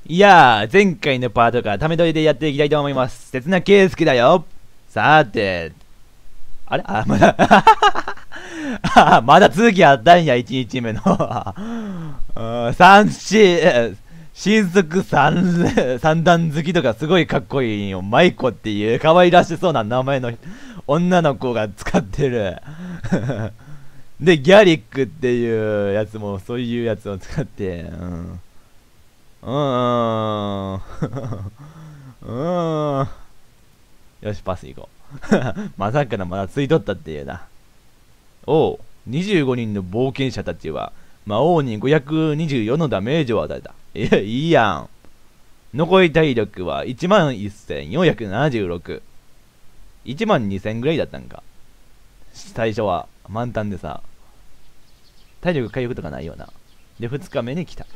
いやー、前回のパートからため撮りでやっていきたいと思います。刹那圭介だよ。さて、あれまだまだ続きあったんや、1日目の。新速三段好きとかすごいかっこいいよ。マイコっていう可愛らしそうな名前の女の子が使ってる。で、ギャリックっていうやつもそういうやつを使って、よし、パス行こう。まさかのまだついとったっていうな。おう、25人の冒険者たちは、魔王に524のダメージを与えた。いいやん。残り体力は11,476。12,000ぐらいだったんか。最初は満タンでさ、体力回復とかないような。で、2日目に来た。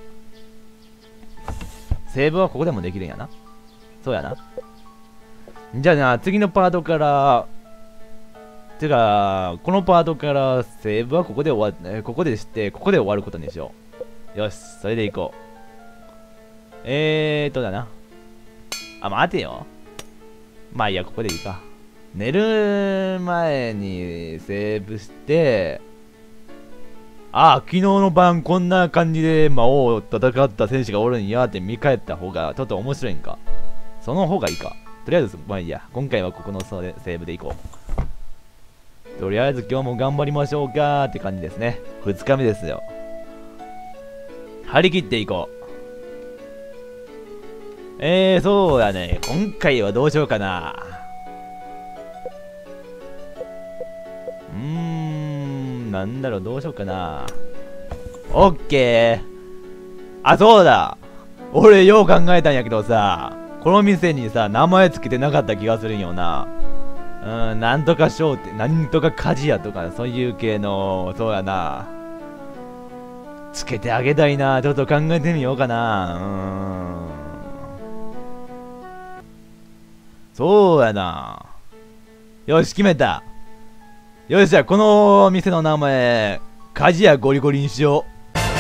セーブはここでもできるんやな。そうやな。じゃあな、次のパートから、てか、このパートからセーブはここで終わ、ここでして、ここで終わることにしよう。よし、それでいこう。だな。待てよ。まあいいや、ここでいいか。寝る前にセーブして、昨日の晩こんな感じで魔王を戦った選手がおるんやって見返った方がちょっと面白いんか。その方がいいか。とりあえず、まあいいや。今回はここのセーブでいこう。とりあえず今日も頑張りましょうかって感じですね。2日目ですよ。張り切っていこう。そうやね。今回はどうしようかな。なんだろう、どうしようかな。オッケー。そうだ。俺よう考えたんやけどさ、この店にさ、名前つけてなかった気がするんよな。なんとか商店、なんとか鍛冶屋とか、そういう系の、そうやな。つけてあげたいな。ちょっと考えてみようかな。そうやな。よし、決めた。よし、じゃあ、この店の名前、鍛冶屋ゴリゴリにしよ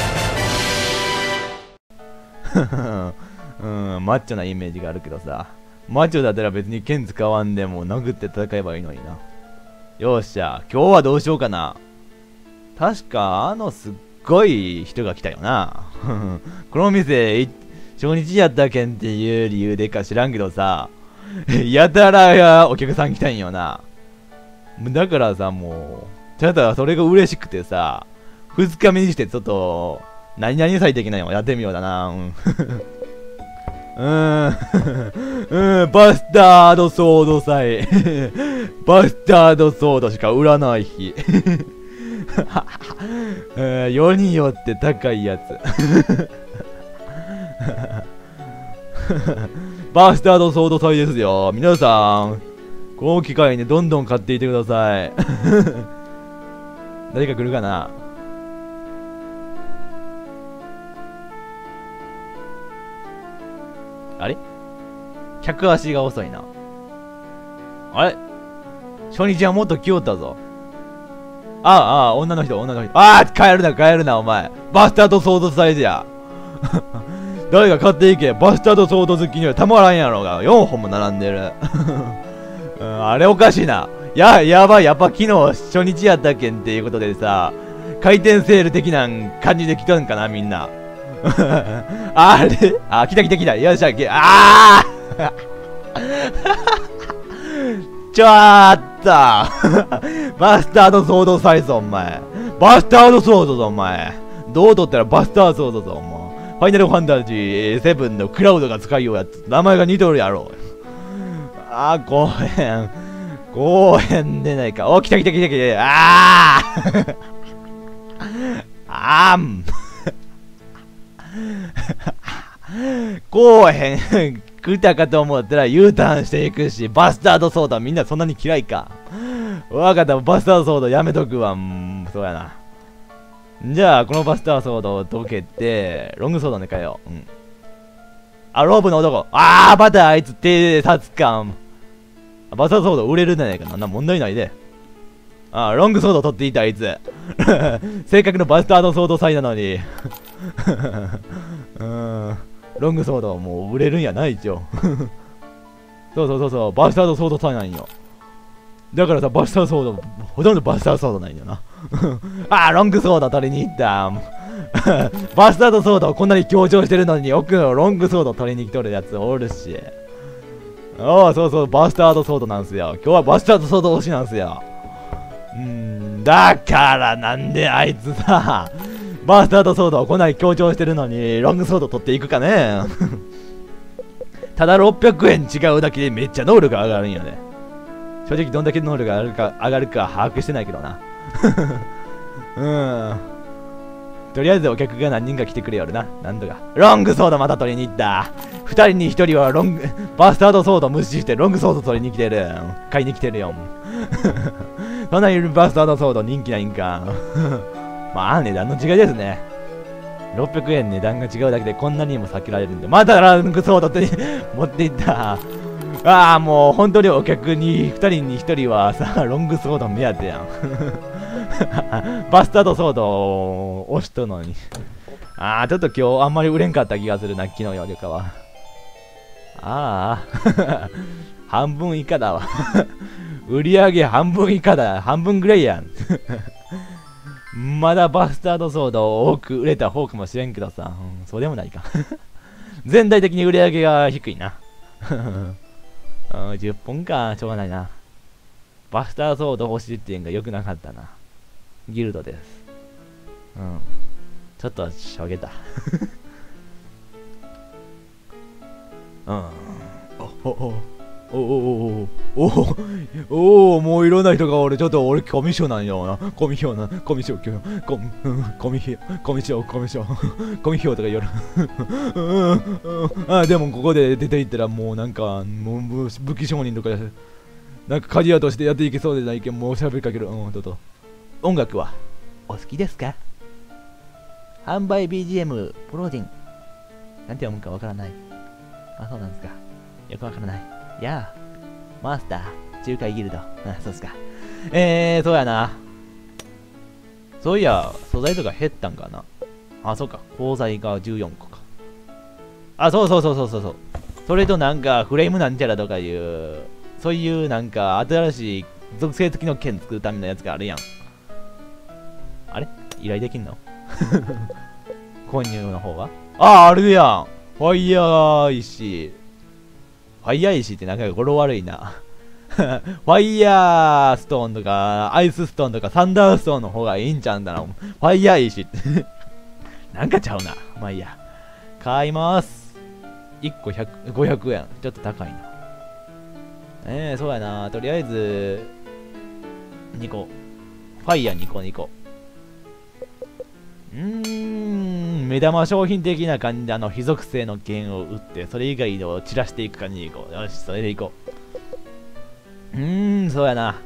う。マッチョなイメージがあるけどさ。マッチョだったら別に剣使わんでも殴って戦えばいいのにな。よっしゃ、今日はどうしようかな。確か、すっごい人が来たよな。この店、初日やったけんっていう理由でか知らんけどさ、やたらお客さん来たんよな。だからさ、もう、ただそれが嬉しくてさ、2日目にしてちょっと、何々祭的なのをやってみようだな。バスタードソード祭。バスタードソードしか売らない日。世によって高いやつ。バスタードソード祭ですよ。皆さん、この機会にどんどん買っていってください。誰か来るかな。あれ客足が遅いな。あれ初日はもっと来よったぞ。女の人。帰るな、お前。バスタードソードサイズや。誰か買っていけ。バスタードソード好きにはたまらんやろが。4本も並んでる。あれおかしいな。やばい。やっぱ昨日初日やったっけんっていうことでさ、回転セール的な感じで来たんかな、みんな。あれ来た。よっしゃ、ちょっとバスタードソードサイズ、お前。バスタードソードぞ、お前。どうとったらバスタードソードぞ、お前。ファイナルファンタジー7のクラウドが使いようやつ。名前が似とるやろ。公園でないか。来た。公園来たかと思ったら U ターンしていくし、バスタードソードみんなそんなに嫌いか。わかった、バスタードソードやめとくわ。そうやな。じゃあ、このバスタードソードを溶けて、ロングソードに変えよう。ロープの男。またあいつ偵察官。バスタードソード売れるんじゃないかな。問題ないで。ロングソード取っていたあいつ。正確のバスタードソード祭なのに。 ロングソードもう売れるんやな、一応。そうそうそうそう、バスタードソードさなんよ。だからさ、バスタードソード、ほとんどバスタードソードないんよな。あー、ロングソード取りに行った。バスタードソードをこんなに強調してるのに、奥のロングソード取りに来とるやつおるし。ああ、そうそう、バスタードソードなんすよ。今日はバスタードソード推しなんすよ。だからなんであいつさ、バスタードソードをこんなに強調してるのに、ロングソード取っていくかね。ただ600円違うだけでめっちゃ能力が上がるんよね。正直どんだけ能力が上がるか把握してないけどな。とりあえずお客が何人か来てくれよるな。なんとか。ロングソードまた取りに行った。2人に1人はバスタードソード無視してロングソード取りに来てる。買いに来てるよ。そんなにバスタードソード人気ないんか。まあ値段の違いですね。600円値段が違うだけでこんなにも避けられるんで。またロングソードって持っていった。ああ、もう本当にお客に2人に1人はさ、ロングソード目当てやん。バスタードソードを押しとのに。ああ、ちょっと今日あんまり売れんかった気がするな、昨日よりかは。ああ、半分以下だわ。売り上げ半分以下だ。半分ぐらいやん。まだバスタードソード多く売れた方かもしれんけどさ、そうでもないか。全体的に売り上げが低いな。10本か、しょうがないな。バスターソード欲しいっていうのが良くなかったな。ギルドです。ちょっとしょげた。もういろんな人がおる。ちょっと俺コミュ障なんよな。コミュ障とか言う。でもここで出ていったらもうなんか、もう武器商人とか、なんかカジアとしてやっていけそうでないけん、もう喋りかける。どうぞ。音楽はお好きですか？販売 BGM プロディン。なんて読むかわからない。あ、そうなんですか。よくわからない。やあ、マスター、仲介ギルド。そうっすか。そうやな。そういや、素材とか減ったんかな。あ、そうか。鋼材が14個か。あ、そう。それとなんか、フレームなんちゃらとかいう、そういうなんか、新しい属性付きの剣作るためのやつがあるやん。あれ依頼できんの？購入の方はあるやん。ファイヤー石。ファイヤー石ってなんか語呂悪いな。ファイヤーストーンとか、アイスストーンとか、サンダーストーンの方がいいんちゃうんだな。ファイヤー石って。なんかちゃうな。まあいいや。買います。1個500円。ちょっと高いな。そうやな。とりあえず、2個。ファイヤー2個。目玉商品的な感じで非属性の剣を打って、それ以外を散らしていく感じでいこう。よし、それでいこう。そうやな。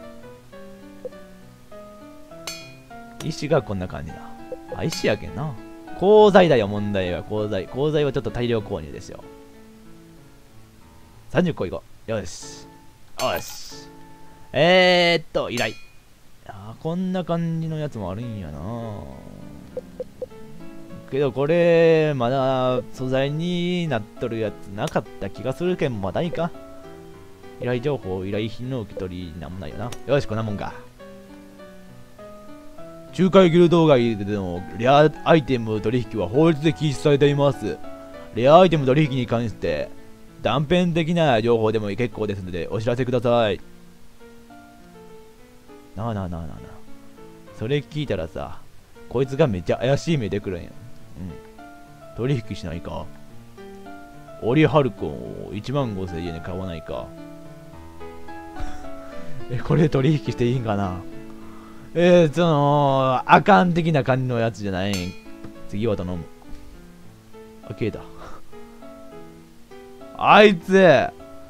石がこんな感じだ。あ、石やけんな。鋼材だよ、問題は。鋼材はちょっと大量購入ですよ。30個いこう。よし。依頼。こんな感じのやつもあるんやな。けどこれ、まだ素材になっとるやつなかった気がするけん、まだいいか。依頼情報、依頼品の受け取りなんもないよな。よし、こんなもんか。仲介ギルド外でのレアアイテム取引は法律で禁止されています。レアアイテム取引に関して断片的な情報でも結構ですのでお知らせください。なあ。それ聞いたらさ、こいつがめっちゃ怪しい目でくるんや。取引しないか。オリハルコンを15000円で買わないか。これ取引していいんかな。アカン的な感じのやつじゃない。次は頼む。消えた。あいつ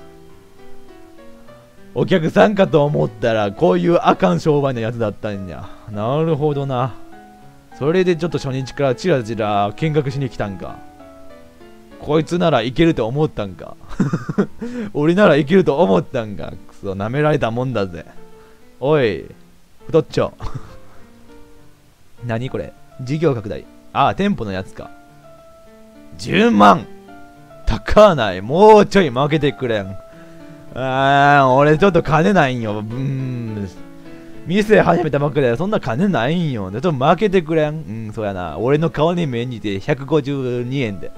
お客さんかと思ったらこういうあかん商売のやつだったんや。なるほどな。それでちょっと初日からチラチラ見学しに来たんか。こいつならいけると思ったんか。俺ならいけると思ったんか。くそ、舐められたもんだぜ。おい太っちょ。何これ、事業拡大。店舗のやつか。10万高ない。もうちょい負けてくれん。俺ちょっと金ないんよ。店始めたばっかでそんな金ないんよ。ちょっと負けてくれん。そうやな。俺の顔に免じて152円で。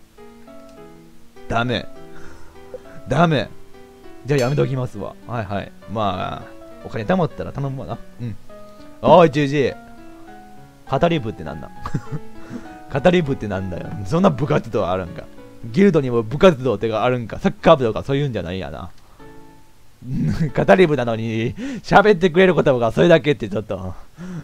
ダメ。ダメ。じゃあやめときますわ。はいはい。まあ、お金貯まったら頼むわな。おい、ジュージー。語り部ってなんだ語り部ってなんだよ。そんな部活動あるんか。ギルドにも部活動ってがあるんか。サッカー部とかそういうんじゃないやな。語り部なのに喋ってくれる言葉がそれだけってちょっと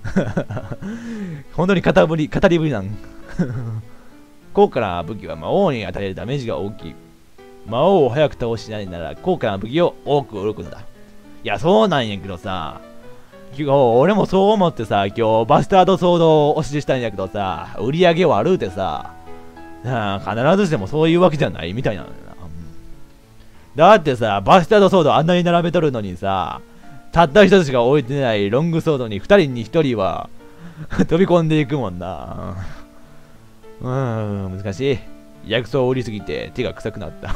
本当に語り部なん高価な武器は魔王に与えるダメージが大きい。魔王を早く倒しないなら高価な武器を多く売ることだ。いやそうなんやけどさ、俺もそう思ってさ、今日バスタードソードをお支持したんやけどさ、売り上げ悪うてさ、必ずしもそういうわけじゃないみたいなのよな。だってさ、バスタードソードあんなに並べとるのにさ、たった一つしか置いてないロングソードに二人に一人は飛び込んでいくもんな。難しい。薬草を売りすぎて手が臭くなった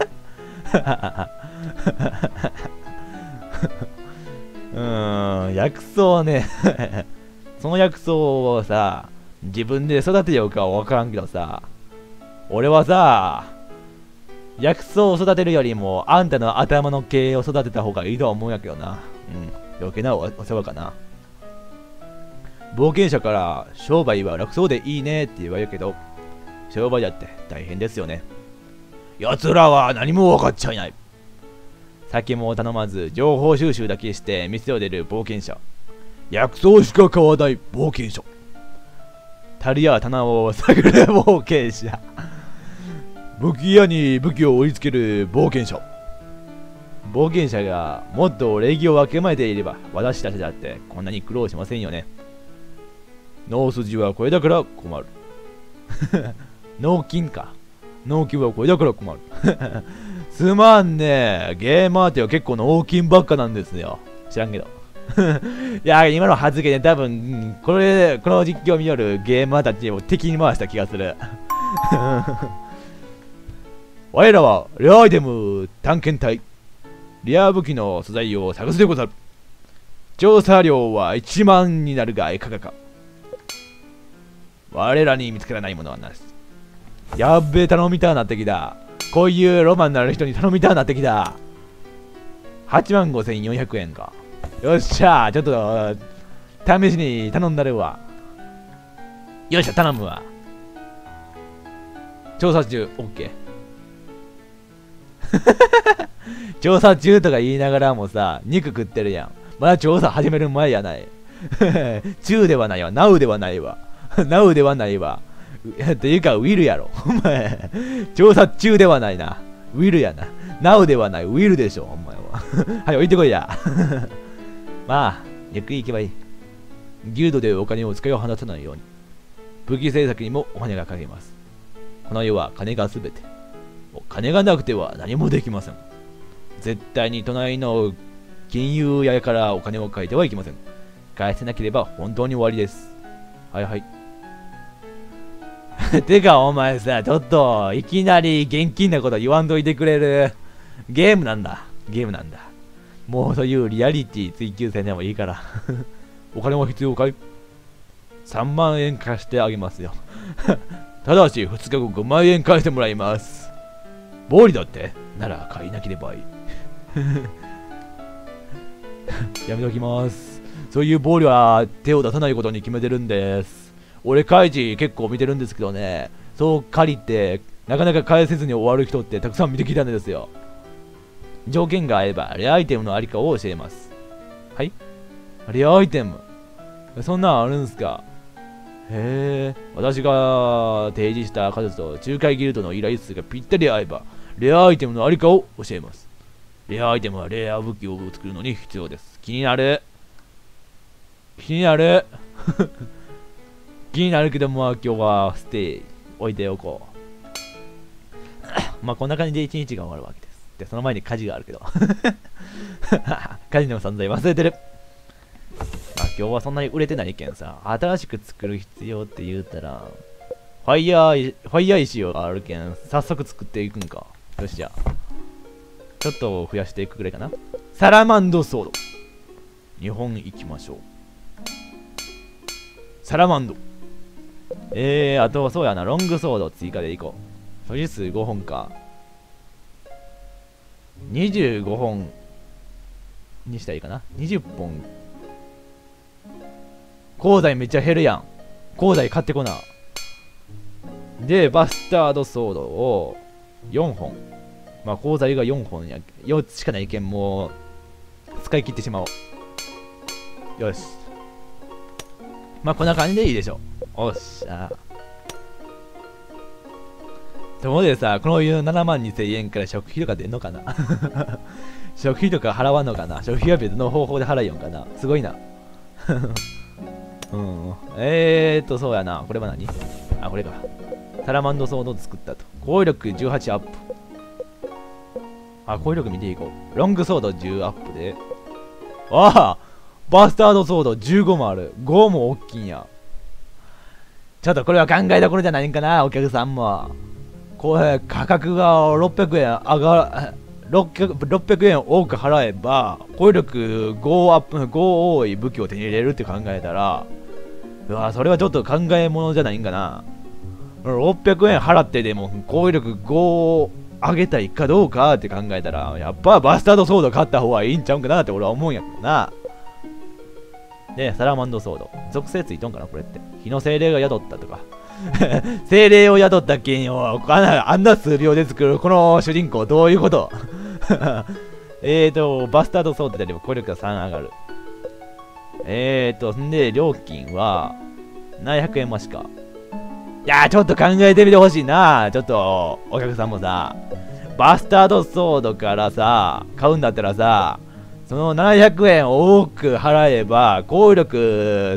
薬草ねその薬草をさ、自分で育てようかは分からんけどさ、俺はさ、薬草を育てるよりもあんたの頭の毛を育てた方がいいとは思うんやけどな。余計なお世話かな。冒険者から商売は楽そうでいいねって言われるけど、商売だって大変ですよね。奴らは何も分かっちゃいない。酒も頼まず情報収集だけして店を出る冒険者。薬草しか買わない冒険者。樽や棚を探る冒険者。武器屋に武器を売りつける冒険者。冒険者がもっと礼儀をわきまえていれば私たちだってこんなに苦労しませんよね。脳筋はこれだから困る。脳筋か。脳筋はこれだから困る。すまんね。ゲーマーっては結構脳筋ばっかなんですよ。知らんけど。いや、今の発言で多分、この実況を見よるゲーマーたちを敵に回した気がする。我らはレアアイテム探検隊。レア武器の素材を探すでござる。調査料は1万になるがいかがか。我らに見つからないものはなし。やっべえ、頼みたくなってきた。こういうロマンのある人に頼みたくなってきた。85,400円か。よっしゃー、ちょっと試しに頼んだるわ。よっしゃ、頼むわ。調査中、OK。調査中とか言いながらもさ、肉食ってるやん。まだ調査始める前やない。中ではないわ。ナウではないわ。ナウではないわ。っていうか、ウィルやろ。お前、調査中ではないな。ウィルやな。ナウではない。ウィルでしょ、お前は。はい、置いてこいや。まあ、ゆっくり行けばいい。ギルドでお金を使いを放たないように。武器製作にもお金がかけます。この世は金がすべて。金がなくては何もできません。絶対に隣の金融屋からお金を借りてはいけません。返せなければ本当に終わりです。はいはい。てかお前さ、ちょっといきなり現金なこと言わんといてくれる？ゲームなんだ。ゲームなんだ。もうそういうリアリティ追求せんでもいいから。お金は必要かい？ 3 万円貸してあげますよ。ただし2日後5万円返してもらいます。暴利だってなら借りなければいい。やめときます。そういう暴利は手を出さないことに決めてるんです。俺カイジ結構見てるんですけどね、そう借りてなかなか返せずに終わる人ってたくさん見てきたんですよ。条件が合えばレアアイテムのありかを教えます。はい、レアアイテム、そんなんあるんすか？へえ、私が提示した数と仲介ギルドの依頼数がぴったり合えばレアアイテムのありかを教えます。レアアイテムはレア武器を作るのに必要です。気になる。気になる。気になるけど、まあ今日はステイ置いておこう。まあこんな感じで一日が終わるわけです。で、その前に火事があるけど。火事の存在忘れてる。まあ今日はそんなに売れてないけんさ、新しく作る必要って言うたら、 ファイヤー石があるけん、早速作っていくんか。よし、じゃあ。ちょっと増やしていくぐらいかな。サラマンドソード。2本いきましょう。サラマンド。あと、そうやな、ロングソード追加でいこう。所持数5本か。25本にしたらいいかな。20本。鋼材めっちゃ減るやん。鋼材買ってこな。で、バスタードソードを4本。まあ、鋼材が4本や。4つしかないけん、もう、使い切ってしまおう。よし。まあ、こんな感じでいいでしょう。おっしゃ。ところでさ、この72,000円から食費とか出んのかな食費とか払わんのかな。食費は別の方法で払いよんかな。すごいな。うん。そうやな。これは何？あ、これか。サラマンドソードを作ったと。攻撃力18アップ。あ、攻撃力見ていこう。ロングソード10アップで。ああバスタードソード15もある。5も大きいんや。ちょっとこれは考えどころじゃないんかな、お客さんも。これ、価格が600円上がる、600円多く払えば、攻撃力5アップ、5多い武器を手に入れるって考えたら、うわ、それはちょっと考えものじゃないんかな。600円払ってでも攻撃力5上げたいかどうかって考えたら、やっぱバスタードソード買った方がいいんちゃうんかなって俺は思うんやけどな。で、サラマンドソード。属性ついとんかなこれって。火の精霊が宿ったとか。精霊を宿った剣をあんな数秒で作るこの主人公どういうことバスタードソードであれば攻撃力が3上がる。んで、料金は700円増しか。いやー、ちょっと考えてみてほしいな。ちょっと、お客さんもさ、バスタードソードからさ、買うんだったらさ、その700円多く払えば、攻撃力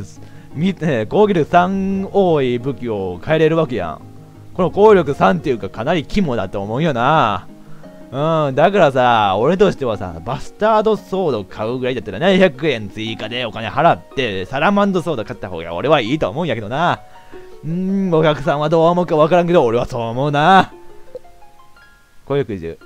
3多い武器を変えれるわけやん。この攻撃力3っていうかかなり肝だと思うよな。だからさ、俺としてはさ、バスタードソード買うぐらいだったら700円追加でお金払って、サラマンドソード買った方が俺はいいと思うんやけどな。お客さんはどう思うかわからんけど、俺はそう思うな。攻撃10。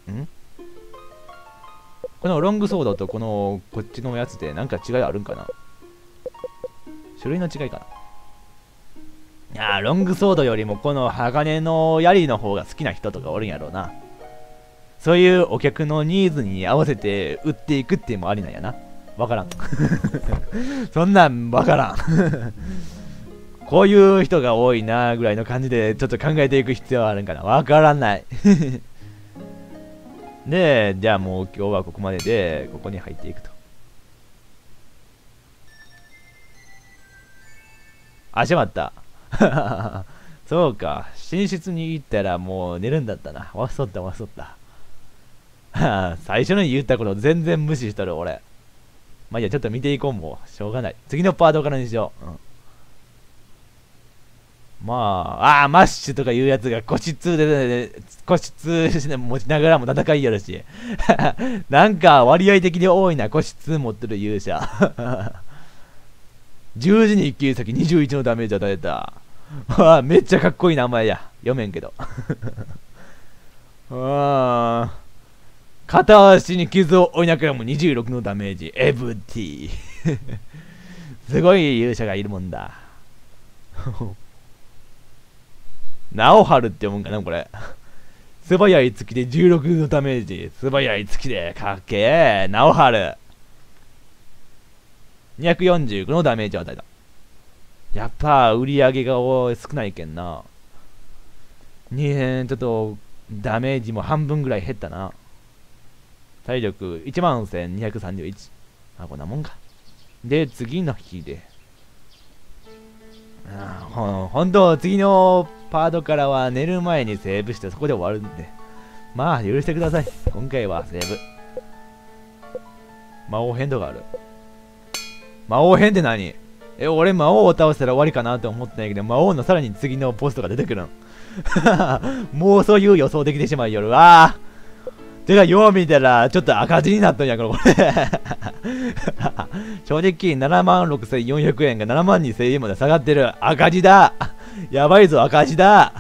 このロングソードとこっちのやつでなんか違いあるんかな。種類の違いかな。いやー、ロングソードよりもこの鋼の槍の方が好きな人とかおるんやろうな。そういうお客のニーズに合わせて売っていくっていうのもありなんやな。わからん。そんなんわからん。こういう人が多いなぐらいの感じでちょっと考えていく必要はあるんかな。わからない。で、じゃあもう今日はここまでで、ここに入っていくと。あ、しまった。そうか。寝室に行ったらもう寝るんだったな。忘れとった。最初に言ったこと全然無視しとる俺。まあいいや、ちょっと見ていこう。もうしょうがない。次のパートからにしよう。まあ、マッシュとかいうやつが個室で持ちながらも戦いやるし。なんか割合的に多いな、個室持ってる勇者。10時に一気先21のダメージ与えた。めっちゃかっこいい名前や。読めんけど。片足に傷を負いながらも26のダメージ。エブティ。すごい勇者がいるもんだ。ナオハルって読むんかなこれ。素早い月で16のダメージ。素早い月でかっけえ。ナオハル。245のダメージを与えた。やっぱ売り上げが少ないけんな。ちょっとダメージも半分ぐらい減ったな。体力11,231。こんなもんか。で、次の日で。ほんと、次のパートからは寝る前にセーブしてそこで終わるんで。まあ、許してください。今回はセーブ。魔王編とかある。魔王編って何？俺魔王を倒したら終わりかなと思ってないけど、魔王のさらに次のボスとか出てくるん。もうそういう予想できてしまうよるわ。てか、よう見たら、ちょっと赤字になったんやから、これ。正直、76,400円が72,000円まで下がってる。赤字だ。 やばいぞ、赤字だ。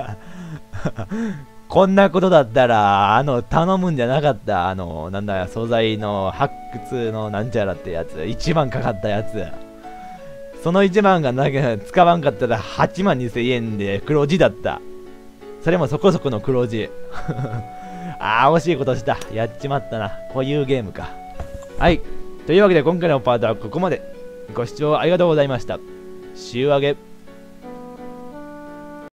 こんなことだったら、頼むんじゃなかった。なんだ、素材の発掘のなんちゃらってやつ。1万かかったやつ。その1万が使わんかったら8万2000円で黒字だった。それもそこそこの黒字。あー、惜しいことした。やっちまったな。こういうゲームか。はい。というわけで今回のパートはここまで。ご視聴ありがとうございました。週上げ。